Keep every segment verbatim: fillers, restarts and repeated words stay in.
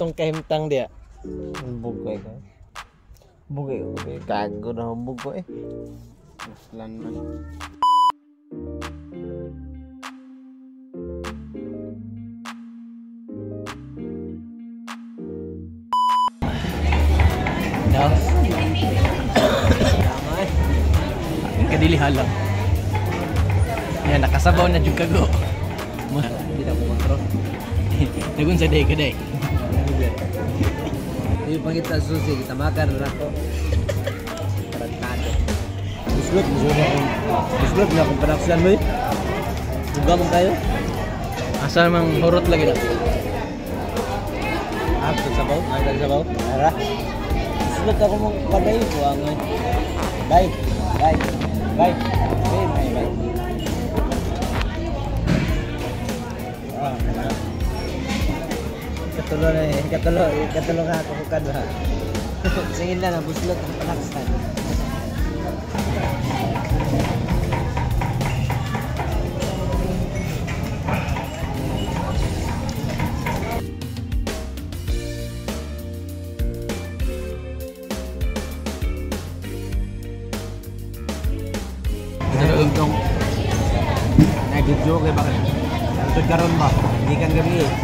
atong kahimtang dia. Bugoy ka. Bugoy ko. Kago na bugoy. Maslan man. No. Kadili halang. Yan nakasabaw na jud kago. Hindi na mo kontrol. Nagun sa day kaday. Hindi pangita susi kita makan na ako. Tarantado. Buslot, buslot na akong production mo eh. Buga mo kayo. Asa namang hurot lagi na. Ah, sabaw, ay sabaw. Ara. Buslot ako mong kaday buang eh. Bye. Bye. Bye. Bye. Bye. Bye. Ah, katulo na eh. Katulo, katulo nga ako kukad ba. Singin na na buslot ang panaksan. Itong nag-video kay bakit nagtod karon ba? Hindi kan gabi eh.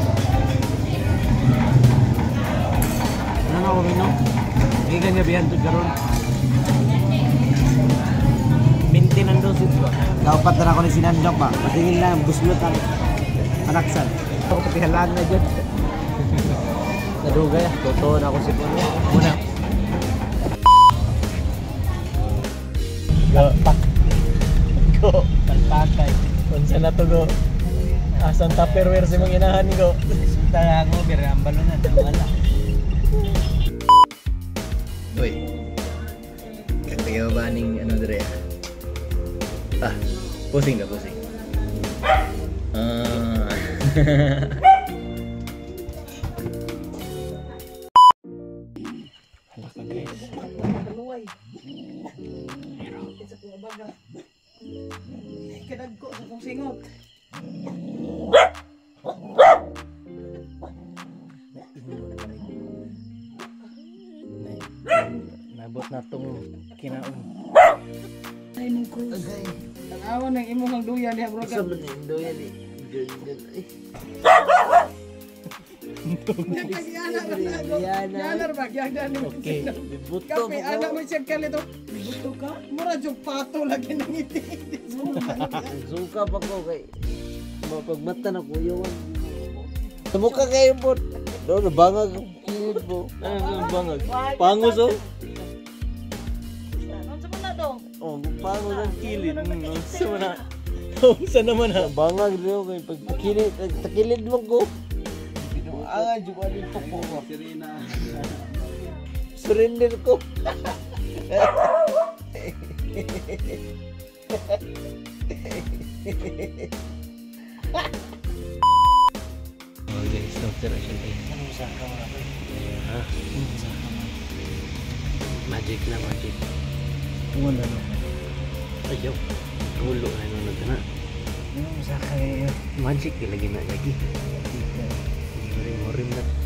Ano na ako minum? Hindi kan gabi hantod karon. Minti ng dosis ba? Dapat na ako ni sinandok ba? Patingin lang, buslot ang panaksan. Ako pati halaan na dyan. Nadugay, totoo na ako si Puno. Muna. Go. Go. Palpatay. Unsa na to go? Asan tupperware si mong inahan go? Resulta ako, pero ang balon na wala. Uy. Katayo ba ning ano dire? Ah, pusing ka, pusing. Ah. Hala ka guys. Kaluway. Isa kong baga. Kadagko sa kong singot. Nabot na tong kinaon. Ay mong krus. Ang awan ng imong duyan diha bro. Sa man yung duyan eh. Yanar ba? Yanar ni Okay. Kape, anak mo siya kalito. Buto ka? Mura yung pato lagi ng ngiti. Suka pa ko kay mapagmata na ko yun. Mukha kayo po. Doon, bangag ang kilid po. Ano bangag? Pangos oh. Ano sa muna dong? Oh, pangos ang kilid. Sa mana? Sa naman ha? Bangag rin kay pag takilid, takilid mo ko. Ah, juga din po ko. Sirina. Surrender ko. Oh guys, doctor siya tayo. Ano sa ka mo na ba? Ha? Magic na magic. Wala na. Ayaw. Tulo na nung nagana. Ano sa ka? Magic lagi na lagi. Morim-morim na.